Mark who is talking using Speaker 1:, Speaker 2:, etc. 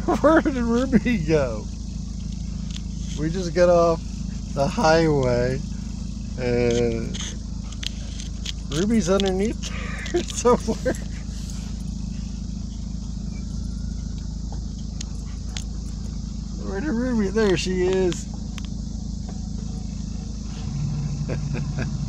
Speaker 1: Where did Ruby go? We just got off the highway and Ruby's underneath there somewhere. Where did Ruby? There she is.